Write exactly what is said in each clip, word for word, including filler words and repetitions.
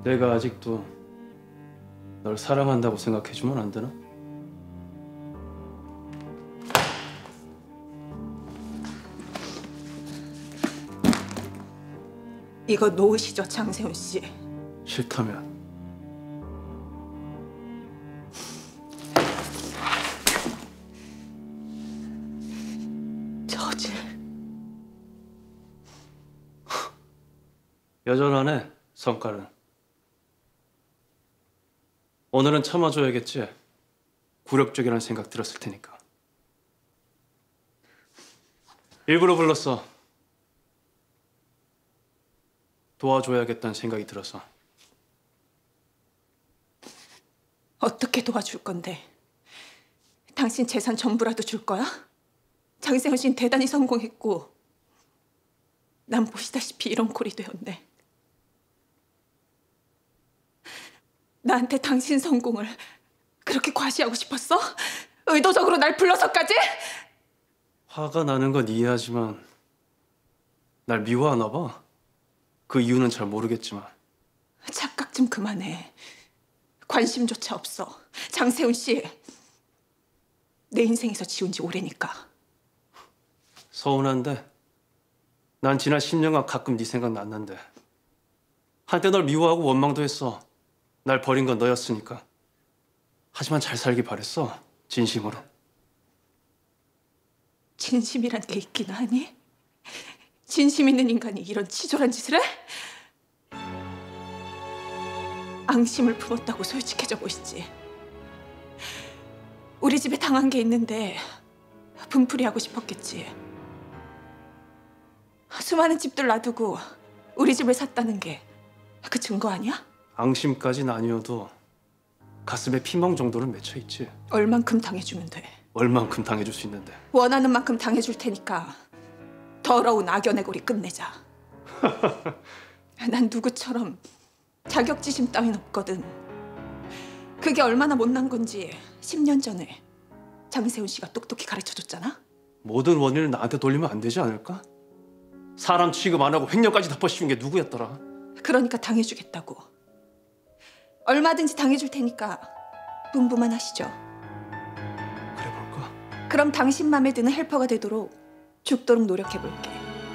내가 아직도 널 사랑한다고 생각해주면 안 되나? 이거 놓으시죠, 장세훈 씨. 싫다면 저질. 여전하네, 성깔은. 오늘은 참아줘야겠지. 굴욕적이라는 생각 들었을 테니까. 일부러 불렀어. 도와줘야겠다는 생각이 들어서. 어떻게 도와줄 건데? 당신 재산 전부라도 줄 거야? 장세훈 씨는 대단히 성공했고 난 보시다시피 이런 꼴이 되었네. 나한테 당신 성공을 그렇게 과시하고 싶었어? 의도적으로 날 불러서까지? 화가 나는 건 이해하지만 날 미워하나 봐. 그 이유는 잘 모르겠지만. 착각 좀 그만해. 관심조차 없어. 장세훈 씨, 내 인생에서 지운 지 오래니까. 서운한데 난 지난 십 년간 가끔 네 생각 났는데 한때 널 미워하고 원망도 했어. 날 버린 건 너였으니까. 하지만 잘 살기 바랬어. 진심으로. 진심이란 게 있긴 하니? 진심 있는 인간이 이런 치졸한 짓을 해? 앙심을 품었다고 솔직해져 보시지. 우리 집에 당한 게 있는데 분풀이하고 싶었겠지. 수많은 집들 놔두고 우리 집을 샀다는 게 그 증거 아니야? 앙심까진 아니어도 가슴에 피멍 정도는 맺혀있지. 얼만큼 당해주면 돼. 얼만큼 당해줄 수 있는데. 원하는 만큼 당해줄 테니까 더러운 악연의 고리 끝내자. 난 누구처럼 자격지심 따윈 없거든. 그게 얼마나 못난 건지 십 년 전에 장세훈 씨가 똑똑히 가르쳐줬잖아. 모든 원인을 나한테 돌리면 안 되지 않을까? 사람 취급 안 하고 횡령까지 덮어씌운 게 누구였더라? 그러니까 당해주겠다고. 얼마든지 당해줄 테니까 분부만 하시죠. 그래 볼까? 그럼 당신 맘에 드는 헬퍼가 되도록 죽도록 노력해볼게.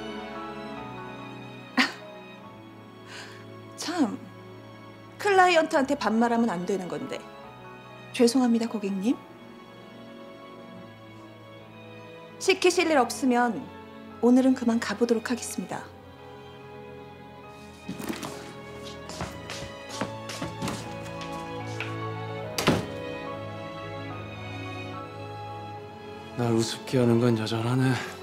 참, 클라이언트한테 반말하면 안 되는 건데. 죄송합니다, 고객님. 시키실 일 없으면 오늘은 그만 가보도록 하겠습니다. 날 우습게 하는 건 여전하네.